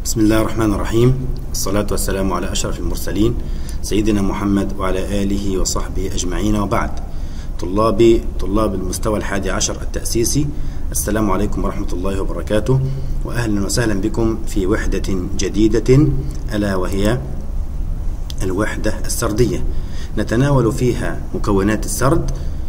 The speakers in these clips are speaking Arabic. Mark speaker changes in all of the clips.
Speaker 1: بسم الله الرحمن الرحيم، الصلاة والسلام على أشرف المرسلين سيدنا محمد وعلى آله وصحبه أجمعين، وبعد. طلاب المستوى 11 التأسيسي، السلام عليكم ورحمة الله وبركاته، وأهلا وسهلا بكم في وحدة جديدة ألا وهي الوحدة السردية، نتناول فيها مكونات السرد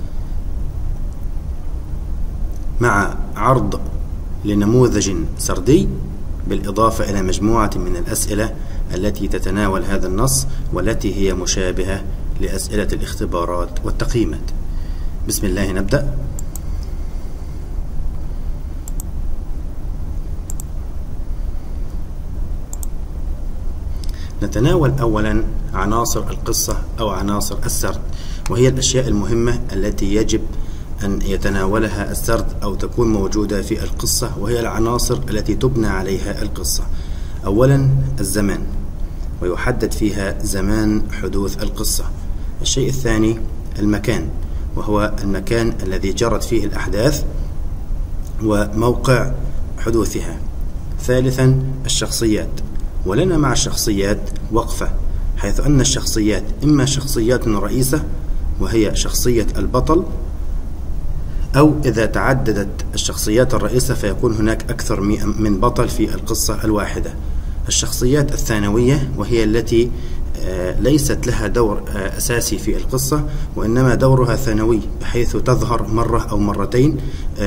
Speaker 1: مع عرض لنموذج سردي، بالإضافة إلى مجموعة من الأسئلة التي تتناول هذا النص والتي هي مشابهة لأسئلة الاختبارات والتقييمات. بسم الله نبدأ. نتناول أولا عناصر القصة أو عناصر السرد، وهي الأشياء المهمة التي يجب أن يتناولها السرد أو تكون موجودة في القصة، وهي العناصر التي تبنى عليها القصة. أولا الزمان، ويحدد فيها زمان حدوث القصة. الشيء الثاني المكان، وهو المكان الذي جرت فيه الأحداث وموقع حدوثها. ثالثا الشخصيات، ولنا مع الشخصيات وقفة، حيث أن الشخصيات إما شخصيات رئيسة وهي شخصية البطل، أو إذا تعددت الشخصيات الرئيسة فيكون هناك أكثر من بطل في القصة الواحدة. الشخصيات الثانوية، وهي التي ليست لها دور أساسي في القصة، وإنما دورها ثانوي بحيث تظهر مرة أو مرتين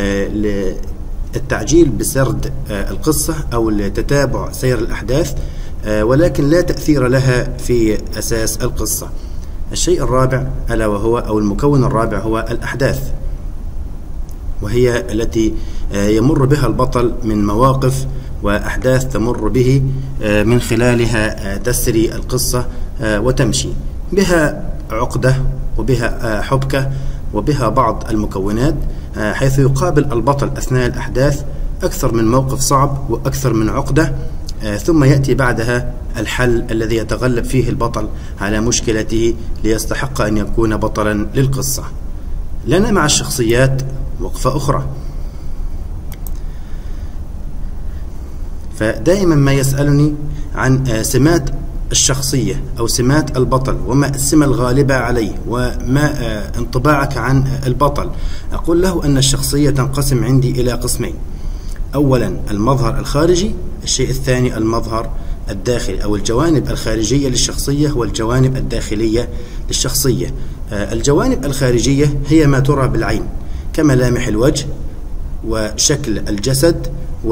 Speaker 1: للتعجيل بسرد القصة أو لتتابع سير الأحداث، ولكن لا تأثير لها في أساس القصة. الشيء الرابع ألا وهو أو المكون الرابع هو الأحداث، وهي التي يمر بها البطل من مواقف وأحداث تمر به من خلالها تسري القصة وتمشي بها عقدة وبها حبكة وبها بعض المكونات، حيث يقابل البطل أثناء الأحداث أكثر من موقف صعب وأكثر من عقدة، ثم يأتي بعدها الحل الذي يتغلب فيه البطل على مشكلته ليستحق أن يكون بطلا للقصة. لنا مع الشخصيات وقفة أخرى، فدائما ما يسألني عن سمات الشخصية أو سمات البطل، وما السمة الغالبة عليه، وما انطباعك عن البطل. أقول له أن الشخصية تنقسم عندي إلى قسمين: أولا المظهر الخارجي، الشيء الثاني المظهر الداخلي أو الجوانب الخارجية للشخصية والجوانب الداخلية للشخصية. الجوانب الخارجية هي ما ترى بالعين كملامح الوجه وشكل الجسد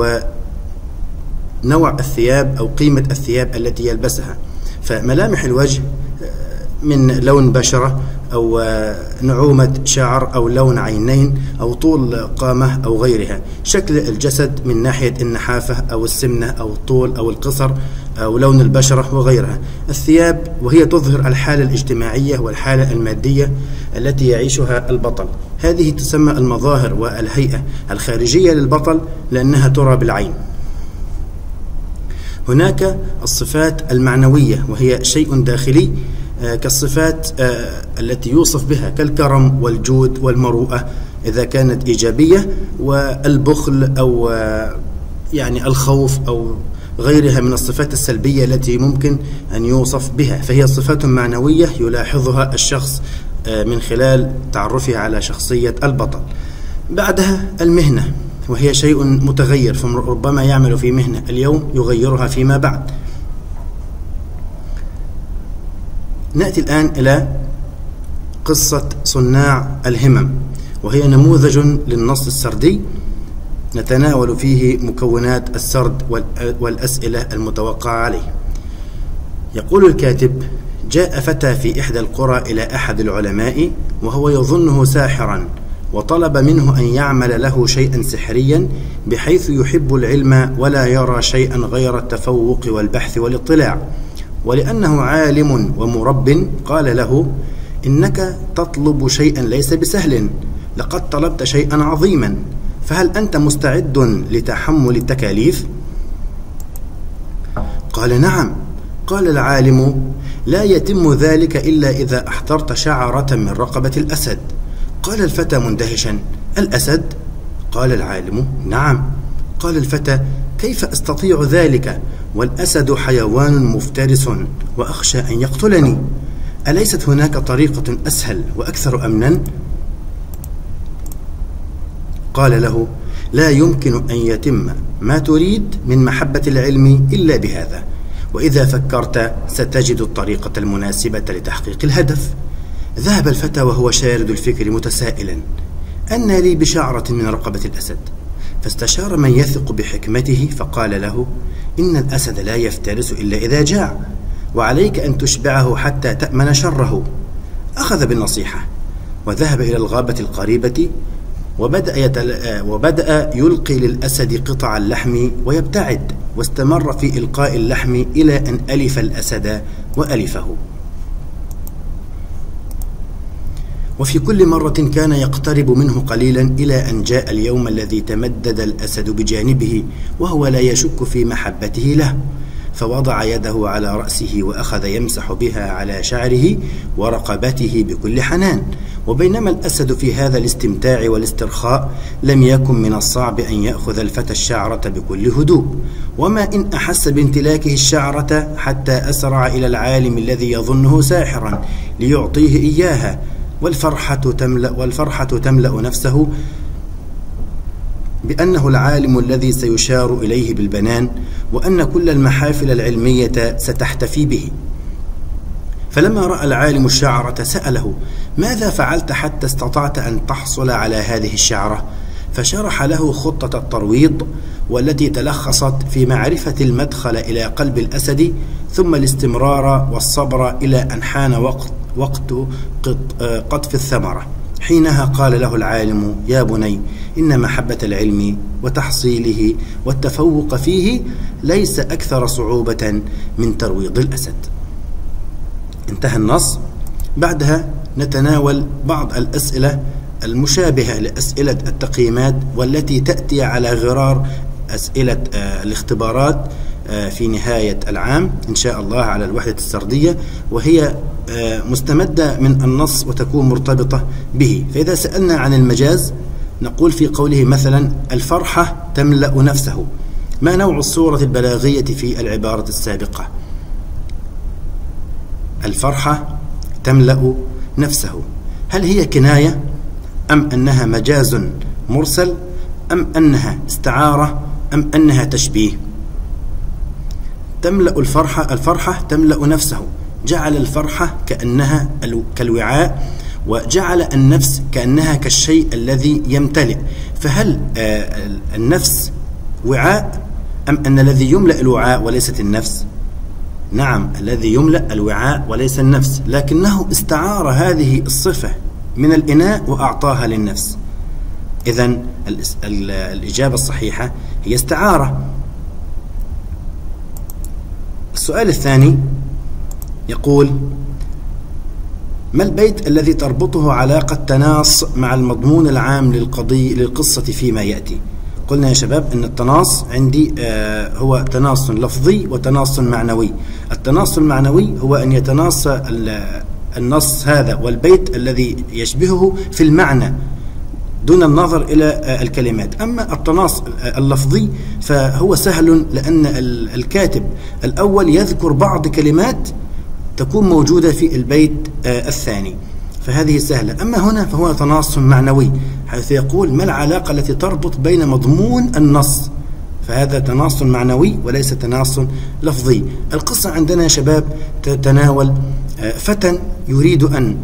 Speaker 1: ونوع الثياب أو قيمة الثياب التي يلبسها. فملامح الوجه من لون بشرة أو نعومة شعر أو لون عينين أو طول قامة أو غيرها. شكل الجسد من ناحية النحافة أو السمنة أو الطول أو القصر أو لون البشرة وغيرها. الثياب، وهي تظهر الحالة الاجتماعية والحالة المادية التي يعيشها البطل. هذه تسمى المظاهر والهيئة الخارجية للبطل لأنها ترى بالعين. هناك الصفات المعنوية، وهي شيء داخلي كالصفات التي يوصف بها كالكرم والجود والمروءة إذا كانت إيجابية، والبخل أو يعني الخوف أو غيرها من الصفات السلبية التي ممكن أن يوصف بها، فهي صفات معنوية يلاحظها الشخص من خلال تعرفه على شخصية البطل. بعدها المهنة، وهي شيء متغير، فربما يعمل في مهنة اليوم يغيرها فيما بعد. نأتي الآن إلى قصة صناع الهمم، وهي نموذج للنص السردي نتناول فيه مكونات السرد والأسئلة المتوقعة عليه. يقول الكاتب: جاء فتى في إحدى القرى إلى أحد العلماء وهو يظنه ساحرا، وطلب منه أن يعمل له شيئا سحريا بحيث يحب العلم ولا يرى شيئا غير التفوق والبحث والاطلاع، ولأنه عالم ومرب قال له: إنك تطلب شيئا ليس بسهل، لقد طلبت شيئا عظيما، فهل أنت مستعد لتحمل التكاليف؟ قال: نعم. قال العالم: لا يتم ذلك إلا إذا أحضرت شعرة من رقبة الأسد. قال الفتى مندهشا: الأسد؟ قال العالم: نعم. قال الفتى: كيف أستطيع ذلك والأسد حيوان مفترس وأخشى أن يقتلني؟ أليست هناك طريقة أسهل وأكثر أمنا؟ قال له: لا يمكن أن يتم ما تريد من محبة العلم إلا بهذا، وإذا فكرت ستجد الطريقة المناسبة لتحقيق الهدف. ذهب الفتى وهو شارد الفكر متسائلا: أن لي بشعرة من رقبة الأسد؟ فاستشار من يثق بحكمته فقال له: إن الأسد لا يفترس إلا إذا جاع، وعليك أن تشبعه حتى تأمن شره. أخذ بالنصيحة وذهب إلى الغابة القريبة، وبدأ يلقي للأسد قطع اللحم ويبتعد، واستمر في إلقاء اللحم إلى أن ألف الأسد وألفه. وفي كل مرة كان يقترب منه قليلا إلى أن جاء اليوم الذي تمدد الأسد بجانبه وهو لا يشك في محبته له، فوضع يده على رأسه وأخذ يمسح بها على شعره ورقبته بكل حنان. وبينما الأسد في هذا الاستمتاع والاسترخاء، لم يكن من الصعب أن يأخذ الفتى الشعرة بكل هدوء، وما إن أحس بامتلاكه الشعرة حتى أسرع إلى العالم الذي يظنه ساحرا ليعطيه إياها، والفرحة تملأ نفسه بأنه العالم الذي سيشار إليه بالبنان، وأن كل المحافل العلمية ستحتفي به. فلما رأى العالم الشعرة سأله: ماذا فعلت حتى استطعت أن تحصل على هذه الشعرة؟ فشرح له خطة الترويض، والتي تلخصت في معرفة المدخل إلى قلب الأسد، ثم الاستمرار والصبر إلى أن حان وقت قطف الثمرة. حينها قال له العالم: يا بني، إن محبة العلم وتحصيله والتفوق فيه ليس أكثر صعوبة من ترويض الأسد. انتهى النص. بعدها نتناول بعض الأسئلة المشابهة لأسئلة التقييمات، والتي تأتي على غرار أسئلة الاختبارات في نهاية العام إن شاء الله على الوحدة السردية، وهي مستمدة من النص وتكون مرتبطة به. فإذا سألنا عن المجاز نقول في قوله مثلا: الفرحة تملأ نفسه. ما نوع الصورة البلاغية في العبارة السابقة؟ الفرحة تملأ نفسه، هل هي كناية أم أنها مجاز مرسل أم أنها استعارة أم أنها تشبيه؟ تملأ الفرحة تملأ نفسه، جعل الفرحة كأنها كالوعاء، وجعل النفس كأنها كالشيء الذي يمتلئ. فهل النفس وعاء أم أن الذي يملأ الوعاء وليست النفس؟ نعم، الذي يملأ الوعاء وليس النفس، لكنه استعار هذه الصفة من الإناء وأعطاها للنفس. إذن الإجابة الصحيحة هي استعارة. السؤال الثاني يقول: ما البيت الذي تربطه علاقة تناص مع المضمون العام للقصة فيما يأتي؟ قلنا يا شباب أن التناص عندي هو تناص لفظي وتناص معنوي. التناص المعنوي هو أن يتناص النص هذا والبيت الذي يشبهه في المعنى دون النظر إلى الكلمات. أما التناص اللفظي فهو سهل، لأن الكاتب الأول يذكر بعض كلمات تكون موجودة في البيت الثاني، فهذه سهلة. أما هنا فهو تناص معنوي، حيث يقول: ما العلاقة التي تربط بين مضمون النص؟ فهذا تناص معنوي وليس تناص لفظي. القصة عندنا يا شباب تتناول فتى يريد أن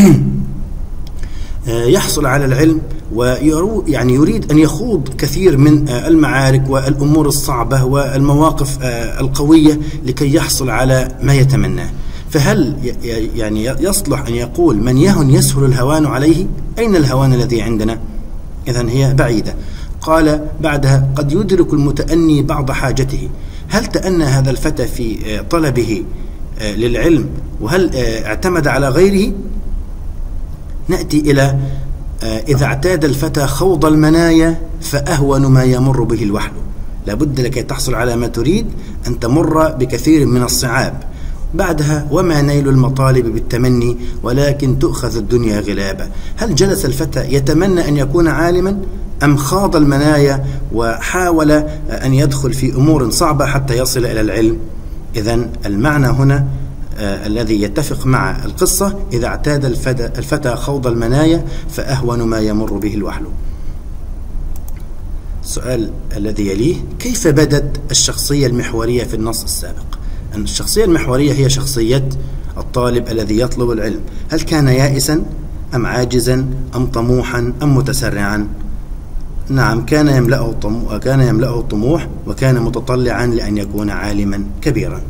Speaker 1: يحصل على العلم، ويعني يريد أن يخوض كثير من المعارك والأمور الصعبة والمواقف القوية لكي يحصل على ما يتمناه. فهل يعني يصلح أن يقول: من يهن يسهل الهوان عليه؟ أين الهوان الذي عندنا؟ إذن هي بعيدة. قال بعدها: قد يدرك المتأني بعض حاجته. هل تأنى هذا الفتى في طلبه للعلم، وهل اعتمد على غيره؟ نأتي إلى: إذا اعتاد الفتى خوض المنايا فأهون ما يمر به الوحل. لابد لكي تحصل على ما تريد أن تمر بكثير من الصعاب. بعدها: وما نيل المطالب بالتمني ولكن تؤخذ الدنيا غلابا. هل جلس الفتى يتمنى أن يكون عالما أم خاض المنايا وحاول أن يدخل في أمور صعبة حتى يصل إلى العلم؟ إذن المعنى هنا الذي يتفق مع القصة: إذا اعتاد الفتى خوض المنايا فأهون ما يمر به الوحل. السؤال الذي يليه: كيف بدت الشخصية المحورية في النص السابق؟ أن الشخصية المحورية هي شخصية الطالب الذي يطلب العلم. هل كان يائسا أم عاجزا أم طموحا أم متسرعا؟ نعم، كان يملأه الطموح وكان متطلعا لأن يكون عالما كبيرا.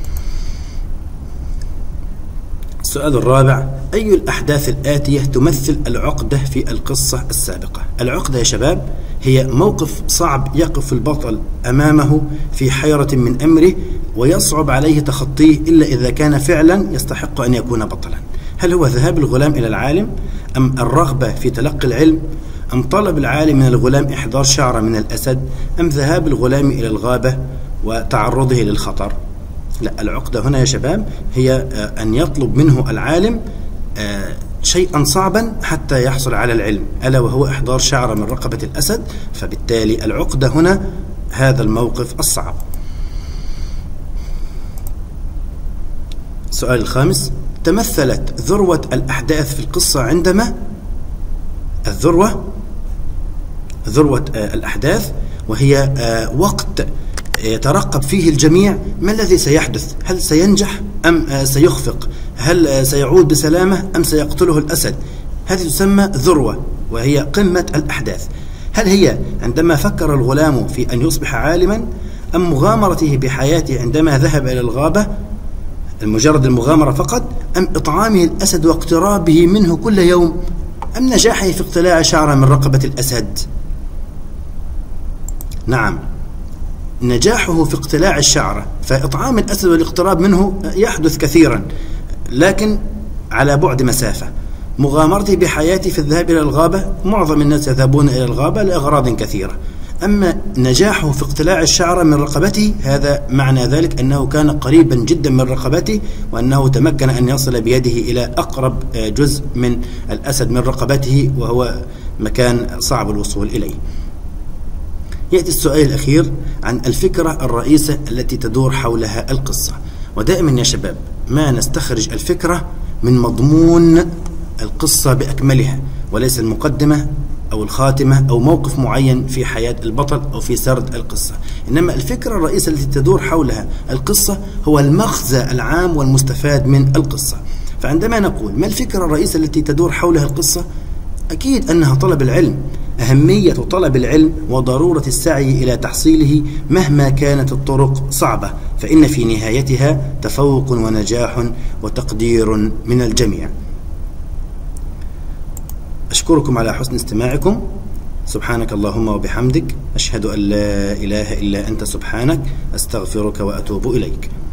Speaker 1: السؤال الرابع: أي الأحداث الآتية تمثل العقدة في القصة السابقة؟ العقدة يا شباب هي موقف صعب يقف البطل أمامه في حيرة من أمره ويصعب عليه تخطيه إلا إذا كان فعلا يستحق أن يكون بطلا. هل هو ذهاب الغلام إلى العالم، أم الرغبة في تلقي العلم، أم طلب العالم من الغلام إحضار شعرة من الأسد، أم ذهاب الغلام إلى الغابة وتعرضه للخطر؟ لا، العقدة هنا يا شباب هي أن يطلب منه العالم شيئا صعبا حتى يحصل على العلم، ألا وهو إحضار شعرة من رقبة الأسد. فبالتالي العقدة هنا هذا الموقف الصعب. السؤال الخامس: تمثلت ذروة الأحداث في القصة عندما ذروة الأحداث، وهي وقت يترقب فيه الجميع ما الذي سيحدث، هل سينجح أم سيخفق، هل سيعود بسلامة أم سيقتله الأسد. هذه تسمى ذروة وهي قمة الأحداث. هل هي عندما فكر الغلام في أن يصبح عالما، أم مغامرته بحياته عندما ذهب إلى الغابة، مجرد المغامرة فقط، أم إطعامه الأسد واقترابه منه كل يوم، أم نجاحه في اقتلاع شعرة من رقبة الأسد؟ نعم، نجاحه في اقتلاع الشعرة. فإطعام الأسد والاقتراب منه يحدث كثيرا لكن على بعد مسافة. مغامرته بحياته في الذهاب إلى الغابة، معظم الناس يذهبون إلى الغابة لأغراض كثيرة. أما نجاحه في اقتلاع الشعرة من رقبته، هذا معنى ذلك أنه كان قريبا جدا من رقبته، وأنه تمكن أن يصل بيده إلى أقرب جزء من الأسد من رقبته، وهو مكان صعب الوصول إليه. يأتي السؤال الأخير عن الفكرة الرئيسة التي تدور حولها القصة. ودائما يا شباب ما نستخرج الفكرة من مضمون القصة بأكملها، وليس المقدمة أو الخاتمة أو موقف معين في حياة البطل أو في سرد القصة. إنما الفكرة الرئيسة التي تدور حولها القصة هو المغزى العام والمستفاد من القصة. فعندما نقول ما الفكرة الرئيسة التي تدور حولها القصة، أكيد أنها طلب العلم، أهمية طلب العلم وضرورة السعي إلى تحصيله مهما كانت الطرق صعبة، فإن في نهايتها تفوق ونجاح وتقدير من الجميع. أشكركم على حسن استماعكم. سبحانك اللهم وبحمدك، أشهد أن لا إله إلا أنت، سبحانك، أستغفرك وأتوب إليك.